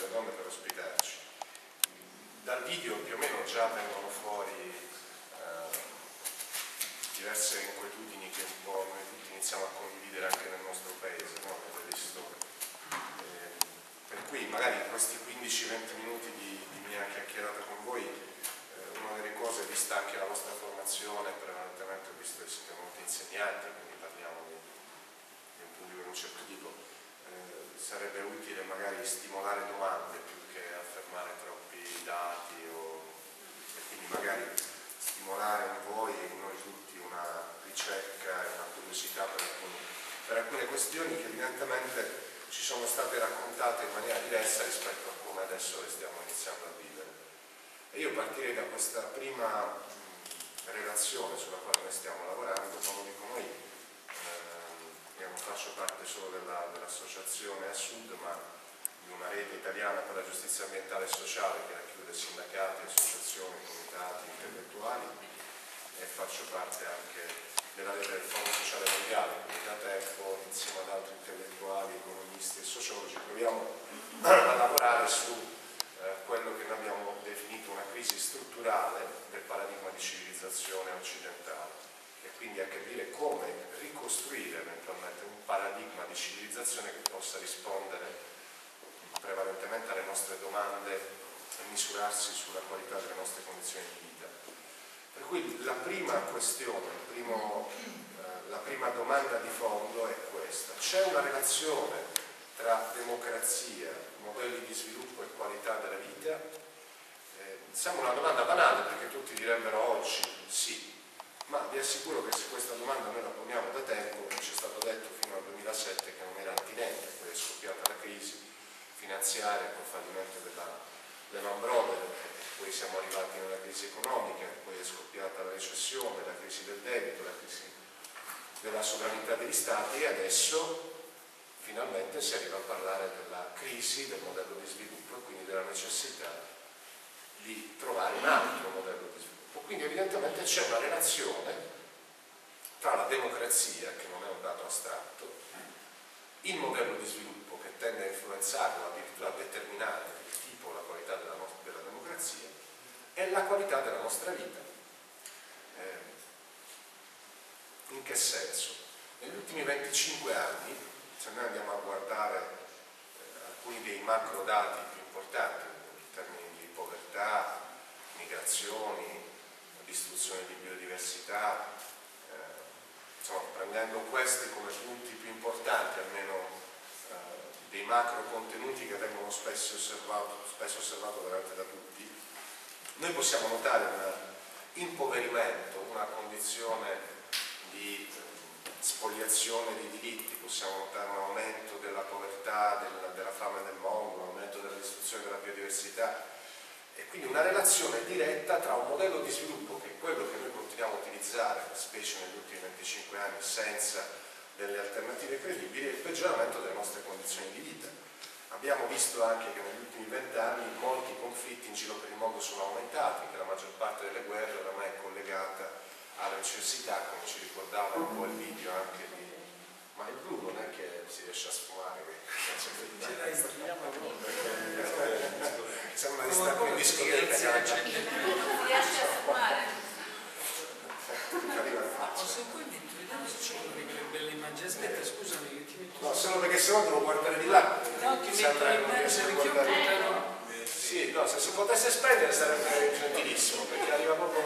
le donne per ospitarci. Dal video più o meno già vengono fuori diverse inquietudini che un po' noi tutti iniziamo a condividere anche nel nostro paese, no? Avete visto? Per cui magari in questi 15-20 minuti di mia chiacchierata con voi, una delle cose, vista anche la vostra formazione, prevalentemente ho visto che siete molti insegnanti, quindi parliamo di un pubblico di un certo tipo, sarebbe utile magari stimolare domande più che affermare troppi dati e quindi magari stimolare in voi e in noi tutti una ricerca e una curiosità per alcune questioni che evidentemente ci sono state raccontate in maniera diversa rispetto a come adesso le stiamo iniziando a vivere. E io partirei da questa prima relazione sulla quale noi stiamo lavorando. Come dico noi, io non faccio parte solo dell'associazione a Sud, ma di una rete italiana per la giustizia ambientale e sociale che racchiude sindacati, associazioni, comitati, intellettuali, e faccio parte anche della rete del Fondo Sociale Mondiale, quindi da tempo insieme ad altri intellettuali, economisti e sociologi proviamo a lavorare su quello che noi abbiamo definito una crisi strutturale del paradigma di civilizzazione occidentale, e quindi a capire come ricostruire eventualmente un paradigma di civilizzazione che possa rispondere prevalentemente alle nostre domande e misurarsi sulla qualità delle nostre condizioni di vita. Per cui la prima questione, la prima domanda di fondo è questa: c'è una relazione tra democrazia, modelli di sviluppo e qualità della vita? Sembra una domanda banale, perché tutti direbbero oggi sì, ma vi assicuro che se questa domanda noi la poniamo da tempo, ci è stato detto fino al 2007 che non era attinente. Poi è scoppiata la crisi finanziaria col fallimento della Lehman Brothers, poi siamo arrivati nella crisi economica, poi è scoppiata la recessione, la crisi del debito, la crisi della sovranità degli stati, e adesso finalmente si arriva a parlare della crisi del modello di sviluppo e quindi della necessità di trovare un altro modello di sviluppo. Quindi evidentemente c'è una relazione tra la democrazia, che non è un dato astratto, il modello di sviluppo che tende a influenzare o addirittura a determinare il tipo, la qualità della democrazia, e la qualità della nostra vita. In che senso? Negli ultimi 25 anni, se noi andiamo a guardare alcuni dei macro dati più importanti in termini di povertà, migrazioni, distruzione di biodiversità, insomma, prendendo questi come punti più importanti, almeno dei macro contenuti che vengono spesso osservato veramente da tutti, noi possiamo notare un impoverimento, una condizione di spoliazione di diritti, possiamo notare un aumento della povertà, della fame nel mondo, un aumento della distruzione della biodiversità, e quindi una relazione diretta tra un modello di sviluppo, che è quello che noi continuiamo a utilizzare, specie negli ultimi 25 anni, senza delle alternative credibili, e il peggioramento delle nostre condizioni di vita. Abbiamo visto anche che negli ultimi 20 anni molti conflitti in giro per il mondo sono aumentati, che la maggior parte delle guerre oramai è collegata alla necessità, come ci ricordava un po' il video anche di... Ma il blu non è che si riesce a sfumare, sembra di stare in discoteca. Si riesce a fumare. Se poi vediamo se c'è delle belle immagini. Aspetta, scusami che ti metto. No, solo perché sennò devo guardare di là. No, ti metto in mezzo perché io porterò. Sì, no, se si potesse spegnere sarebbe gentilissimo, perché arriva proprio.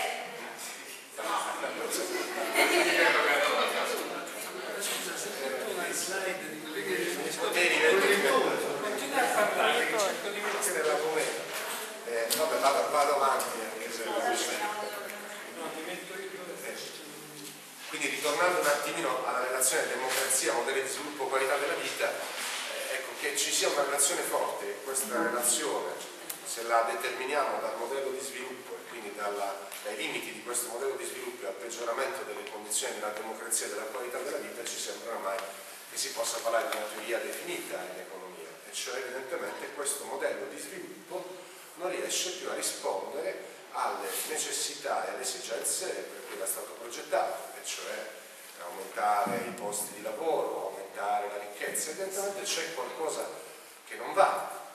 Scusa, se porto una slide di quelle che Continua a parlare, che cerco di mettere la cometa. Vabbè, vado avanti anche se no, ti metto io. Quindi ritornando un attimino alla relazione democrazia, modelli di sviluppo, qualità della vita, ecco che ci sia una relazione forte, e questa relazione, se la determiniamo dal modello di sviluppo e quindi dai limiti di questo modello di sviluppo e al peggioramento delle condizioni della democrazia e della qualità della vita, ci sembra ormai che si possa parlare di una teoria definita in economia, e cioè evidentemente questo modello di sviluppo non riesce più a rispondere alle necessità e alle esigenze per cui era stato progettato, e cioè aumentare i posti di lavoro, aumentare la ricchezza. Evidentemente c'è qualcosa che non va.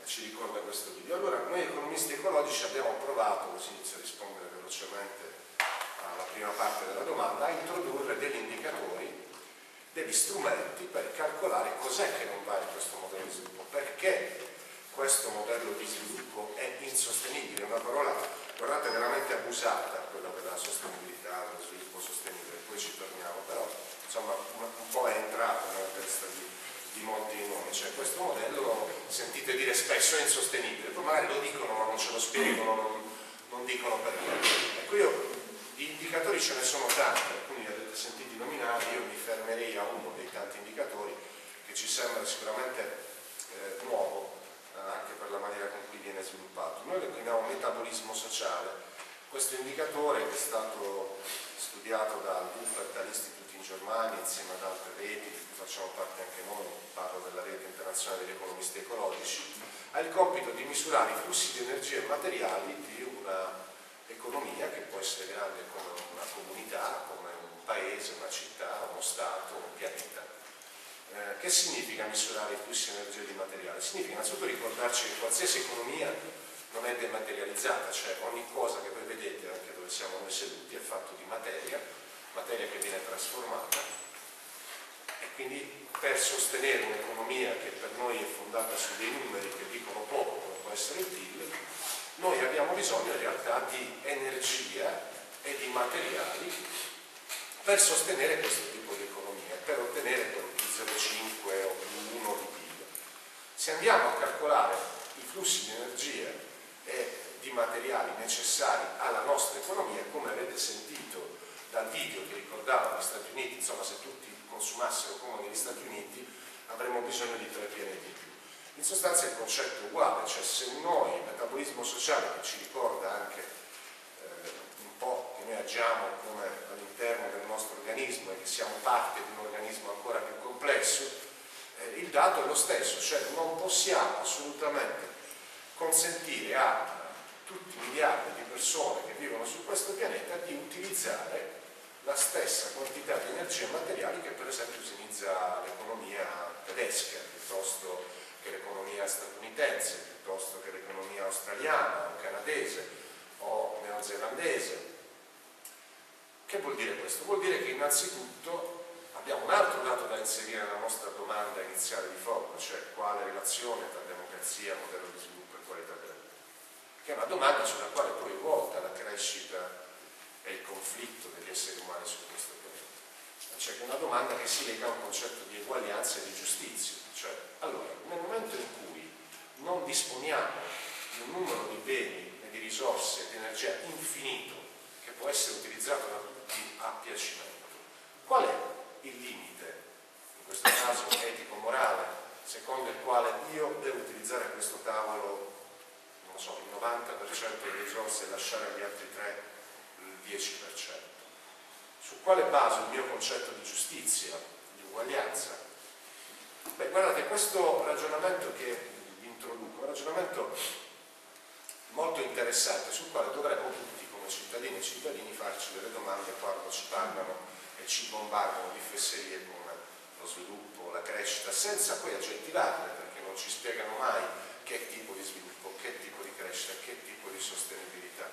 ci ricorda questo video. Allora, noi economisti ecologici abbiamo provato, così inizio a rispondere velocemente alla prima parte della domanda, a introdurre degli indicatori, degli strumenti per calcolare cos'è che non va in questo modello di sviluppo, perché questo modello di sviluppo è insostenibile, una parola, guardate, veramente abusata, quella della sostenibilità, dello sviluppo sostenibile, poi ci torniamo, però insomma un po' è entrato nella testa di molti di noi, cioè questo modello, sentite dire spesso, è insostenibile, poi magari lo dicono ma non ce lo spiegano, non dicono perché. Ecco, gli indicatori ce ne sono tanti, alcuni li avete sentiti nominare, io mi fermerei a uno dei tanti indicatori che ci sembra sicuramente nuovo, anche per la maniera con cui viene sviluppato. Noi lo chiamiamo metabolismo sociale. Questo indicatore è stato studiato dal Wuppertal dall'Istituto in Germania insieme ad altre reti, di cui facciamo parte anche noi, parlo della rete internazionale degli economisti ecologici, ha il compito di misurare i flussi di energie materiali di una economia che può essere grande come una comunità, come un paese, una città, uno stato, un pianeta. Che significa misurare i flussi di energia di materiale? Significa innanzitutto ricordarci che qualsiasi economia non è dematerializzata, cioè ogni cosa che voi vedete, anche dove siamo noi seduti, è fatto di materia che viene trasformata, e quindi per sostenere un'economia che per noi è fondata su dei numeri che dicono poco, come può essere il PIL, noi abbiamo bisogno in realtà di energia e di materiali per sostenere questo tipo di economia, per ottenere quello più 0,5 o più 1 di PIL. Se andiamo a calcolare i flussi di energia e di materiali necessari alla nostra economia, come avete sentito dal video che ricordava gli Stati Uniti, insomma se tutti consumassero come negli Stati Uniti avremmo bisogno di 3 pianeti in più. In sostanza il concetto è uguale, cioè se noi, il metabolismo sociale che ci ricorda anche un po' che noi agiamo come all'interno del nostro organismo e che siamo parte di un organismo ancora più complesso, il dato è lo stesso, cioè non possiamo assolutamente consentire a tutti i miliardi di persone che vivono su questo pianeta di utilizzare la stessa quantità di energie materiali che per esempio utilizza l'economia tedesca, piuttosto che l'economia statunitense, piuttosto che l'economia australiana o canadese o neozelandese. Che vuol dire questo? Vuol dire che innanzitutto abbiamo un altro dato da inserire nella nostra domanda iniziale di fondo, cioè quale relazione tra democrazia, modello di sviluppo e qualità della vita, che è una domanda sulla quale poi ruota la crescita e il conflitto degli esseri umani su questo pianeta. Cioè che è una domanda che si lega a un concetto di eguaglianza e di giustizia. Cioè, allora, nel momento in cui non disponiamo di un numero di beni e di risorse e di energia infinito che può essere utilizzato da tutti a piacimento, qual è il limite, in questo caso etico-morale, secondo il quale io devo utilizzare a questo tavolo, non so, il 90% delle risorse e lasciare agli altri 3 il 10%? Su quale base il mio concetto di giustizia, di uguaglianza? Beh, guardate, questo ragionamento che vi introduco è un ragionamento molto interessante sul quale dovremmo tutti come cittadini e cittadini farci delle domande quando ci parlano e ci bombardano di fesserie con lo sviluppo, la crescita, senza poi aggettivarle, perché non ci spiegano mai che tipo di sviluppo, che tipo di crescita, che tipo di sostenibilità.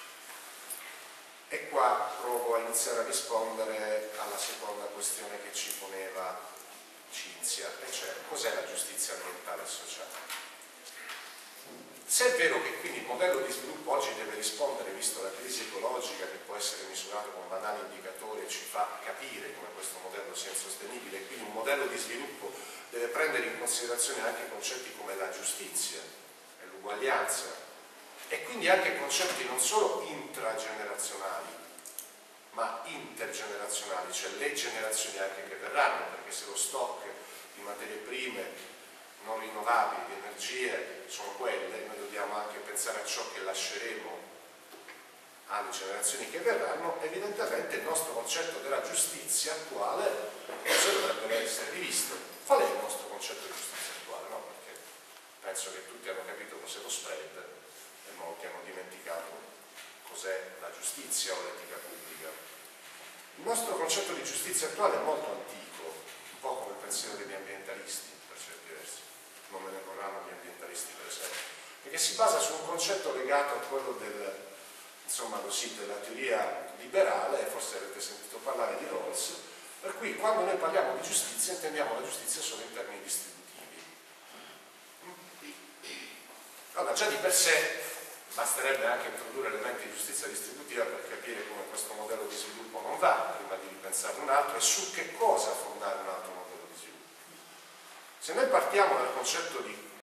E qua provo a iniziare a rispondere alla seconda questione che ci poneva Cinzia, e cioè cos'è la giustizia ambientale e sociale. Se è vero che quindi il modello di sviluppo oggi deve rispondere, visto la crisi ecologica che può essere misurata con banali indicatori e ci fa capire come questo modello sia insostenibile, e quindi un modello di sviluppo deve prendere in considerazione anche concetti come la giustizia e l'uguaglianza, e quindi anche concetti non solo intragenerazionali ma intergenerazionali, cioè le generazioni anche che verranno, perché se lo stock di materie prime non rinnovabili, di energie sono quelle, noi dobbiamo anche pensare a ciò che lasceremo alle generazioni che verranno. Evidentemente il nostro concetto della giustizia attuale dovrebbe essere rivisto. Qual è il nostro concetto di giustizia attuale? No? Perché penso che tutti hanno capito cos'è lo spread e molti hanno dimenticato cos'è la giustizia o l'etica pubblica. Il nostro concetto di giustizia attuale è molto antico, un po' come il pensiero degli ambientalisti, per certi versi. Non me ne vorranno gli ambientalisti per esempio. si basa su un concetto legato a quello insomma così, della teoria liberale, forse avete sentito parlare di Rawls, per cui quando noi parliamo di giustizia intendiamo la giustizia solo in termini distributivi. Allora, già di per sé basterebbe anche introdurre elementi di giustizia distributiva per capire come questo modello di sviluppo non va, prima di ripensare un altro, e su che cosa fondare un altro modello di sviluppo. Se noi partiamo dal concetto di